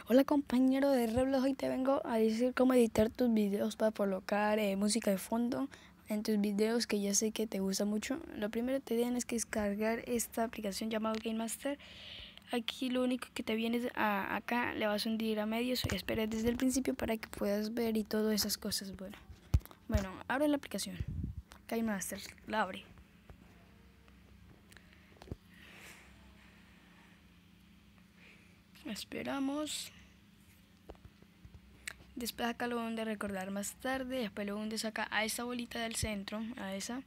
Hola compañero de Roblox, hoy te vengo a decir cómo editar tus videos para colocar música de fondo en tus videos, que ya sé que te gusta mucho. Lo primero que te tienes que descargar esta aplicación llamada Game Master. Aquí lo único que te viene es acá le vas a hundir a medios, espera desde el principio para que puedas ver y todas esas cosas. Bueno, abre la aplicación Game Master, la abre. Esperamos. Después acá lo hunde recordar más tarde. Después lo hundes acá a esa bolita del centro, a esa.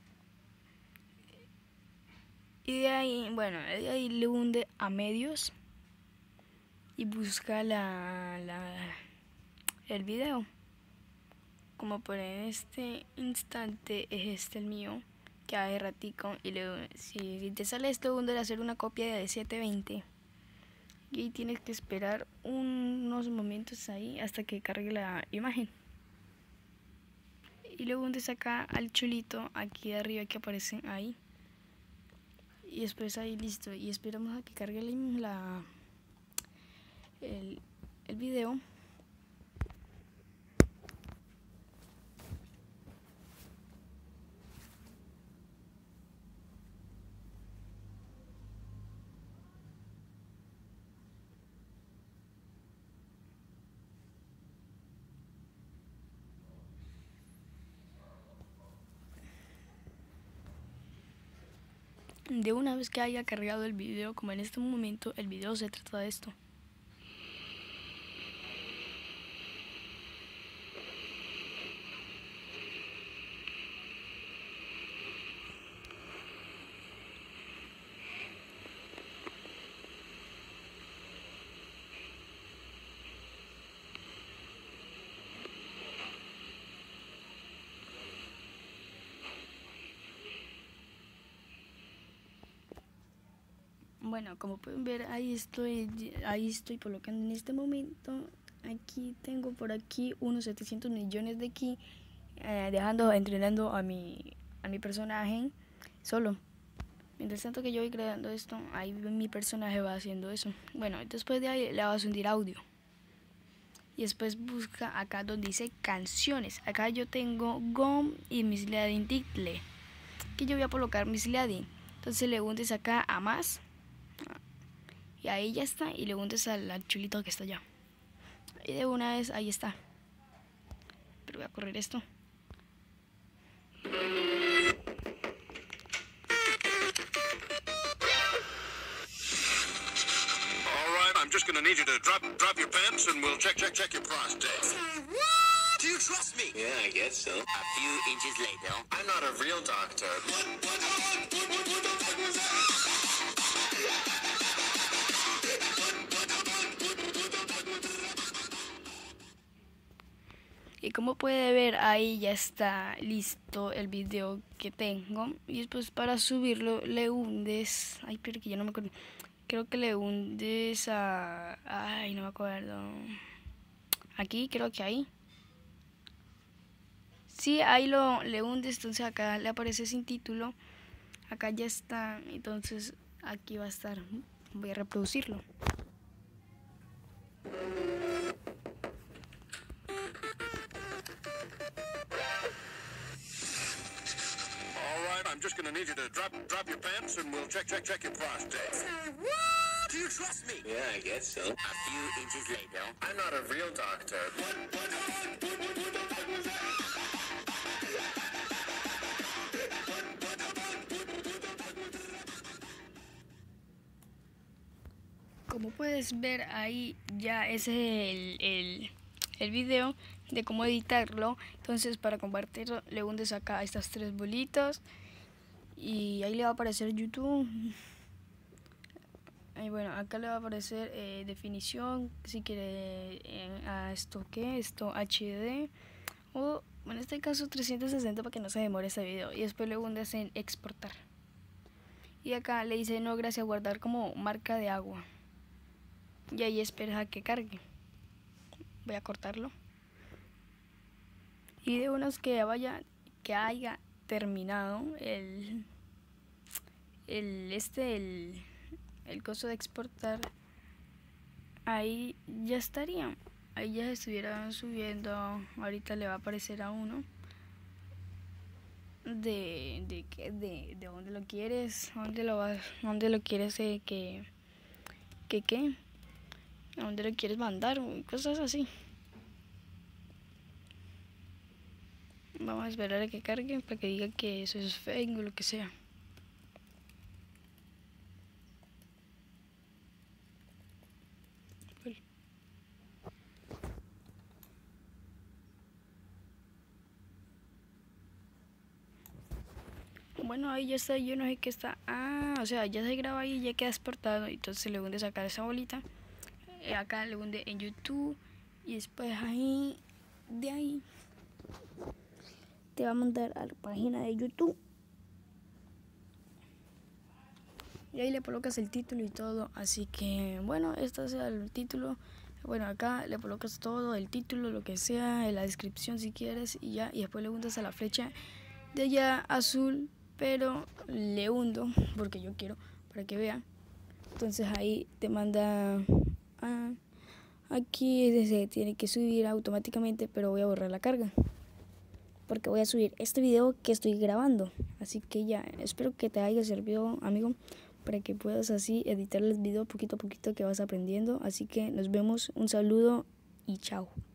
Y de ahí le hunde a medios y busca el video. Como por en este instante es este el mío, que hace ratico. Y si te sale esto, hunde a hacer una copia de 720. Y ahí tienes que esperar unos momentos ahí hasta que cargue la imagen. Y luego hundes acá al chulito, aquí de arriba que aparece ahí. Y después ahí listo. Y esperamos a que cargue el video. De una vez que haya cargado el video, como en este momento el video se trata de esto. Bueno, como pueden ver, ahí estoy colocando en este momento. Aquí tengo por aquí unos 700 millones de aquí, entrenando a mi personaje solo. Mientras tanto que yo voy creando esto, ahí mi personaje va haciendo eso. Bueno, después de ahí le vas a hundir audio. Y después busca acá donde dice canciones. Acá yo tengo GOM y Misleading Title, que yo voy a colocar Misleading. Entonces le hundes acá a más. Y ahí ya está. Y le hundes al chulito que está allá. Y de una vez ahí está. Pero voy a correr esto. I'm just gonna need you to drop your pants and we'll check your prostate. Do you trust me? Yeah, I guess so. A few inches later. I'm not a real doctor. Y como puede ver, ahí ya está listo el video que tengo. Y después para subirlo le hundes... Ay, pero que yo no me acuerdo. Creo que le hundes a... Ay, no me acuerdo. Aquí, creo que ahí. Sí, ahí le hundes, entonces acá le aparece sin título. Acá ya está, entonces aquí va a estar. Voy a reproducirlo. I'm just gonna need you to drop your pants and we'll check your prostate. Do you trust me? Yeah, I guess so. A few inches later. I'm not a real doctor. Como puedes ver ahí ya ese es el video de cómo editarlo. Entonces para compartirlo le hundes acá a estas tres bolitas y ahí le va a aparecer YouTube. Y bueno, acá le va a aparecer definición, si quiere esto HD, o en este caso 360 para que no se demore este video. Y después le hundes en exportar. Y acá le dice no gracias, guardar como marca de agua. Y ahí esperas a que cargue. Voy a cortarlo. Y de unos que haya terminado el coso de exportar. ahí ya estaría. Ahí ya se estuviera subiendo. Ahorita le va a aparecer a uno de dónde lo quieres, dónde lo quieres qué, a dónde lo quieres mandar, cosas así. Vamos a esperar a que cargue para que diga que eso es fake o lo que sea. Bueno, ahí ya está, yo no sé qué está. O sea, ya se graba ahí y ya queda exportado. Entonces le hunde sacar esa bolita. Acá le hunde en YouTube. Y después ahí, de ahí, te va a mandar a la página de YouTube. Y ahí le colocas el título y todo. Así que, bueno, este es el título. Bueno, acá le colocas todo, el título, lo que sea, en la descripción si quieres. Y ya, y después le hundes a la flecha de allá azul. Pero le hundo porque yo quiero, para que vean. Entonces ahí te manda aquí se tiene que subir automáticamente, pero voy a borrar la carga porque voy a subir este video que estoy grabando. Así que ya, espero que te haya servido, amigo, para que puedas así editar el video poquito a poquito que vas aprendiendo. Así que nos vemos, un saludo y chao.